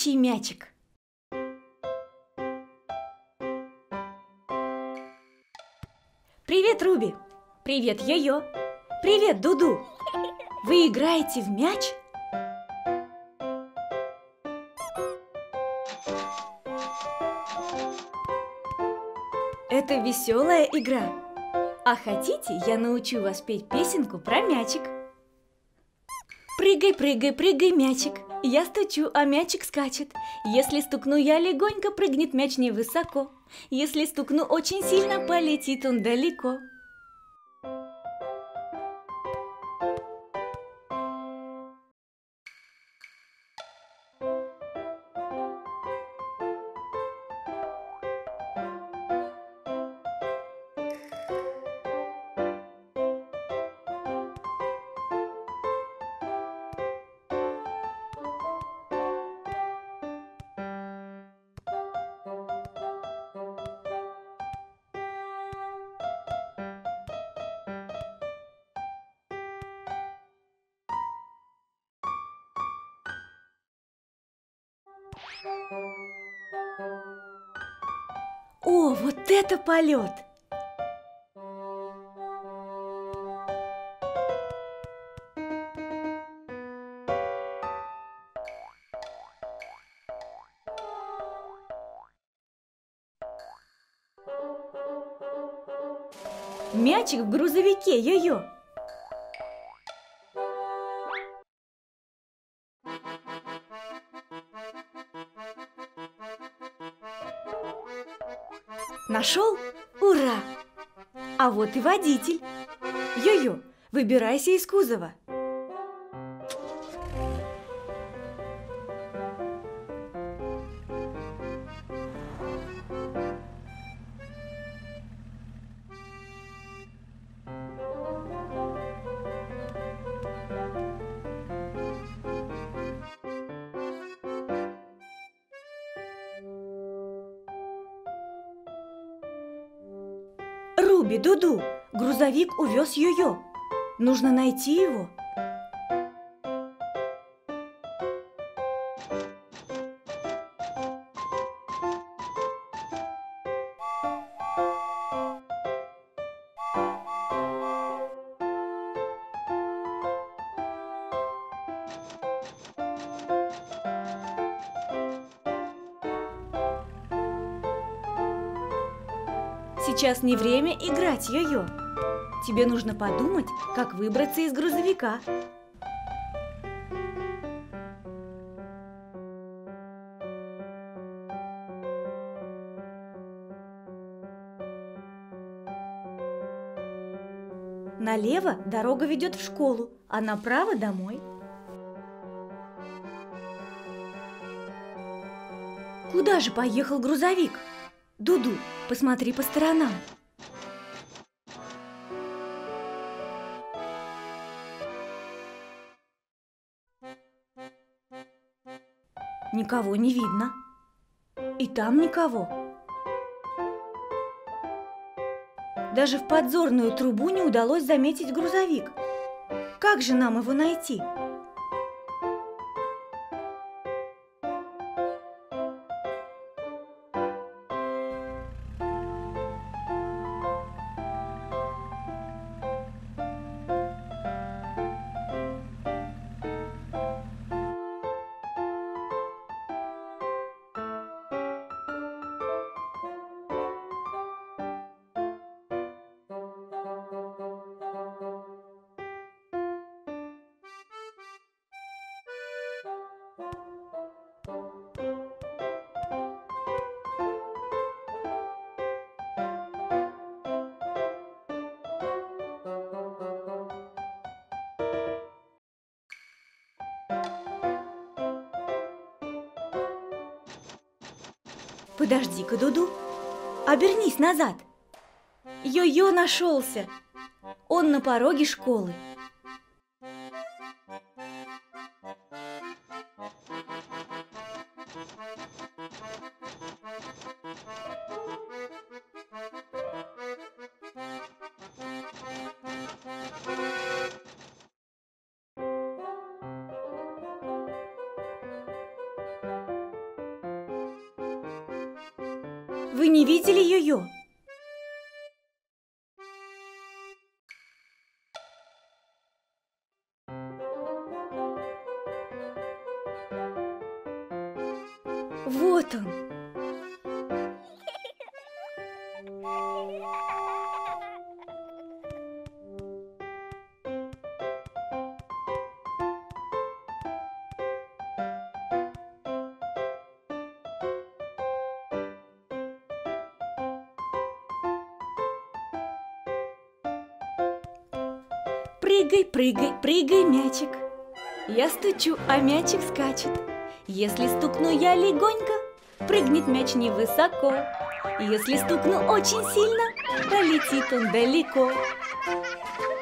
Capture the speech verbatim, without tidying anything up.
Летающий мячик. Привет, Руби! Привет, Йо-Йо! Привет, Дуду! Вы играете в мяч? Это веселая игра. А хотите, я научу вас петь песенку про мячик? Прыгай, прыгай, прыгай, мячик. Я стучу, а мячик скачет. Если стукну я легонько, прыгнет мяч невысоко. Если стукну очень сильно, полетит он далеко. О, вот это полет! Мячик в грузовике, Йо-Йо! Нашел? Ура! А вот и водитель. Йо-Йо, выбирайся из кузова. Руби, Дуду, грузовик увез Йо-Йо. Нужно найти его. Сейчас не время играть, Йо-Йо. Тебе нужно подумать, как выбраться из грузовика. Налево дорога ведет в школу, а направо домой. Куда же поехал грузовик? Дуду, посмотри по сторонам. Никого не видно. И там никого. Даже в подзорную трубу не удалось заметить грузовик. Как же нам его найти? Подожди-ка, Дуду, обернись назад. Йо-Йо нашелся. Он на пороге школы. Вы не видели йо-йо? Вот он. Прыгай, прыгай, прыгай, мячик. Я стучу, а мячик скачет. Если стукну я легонько, прыгнет мяч невысоко. Если стукну очень сильно, полетит он далеко.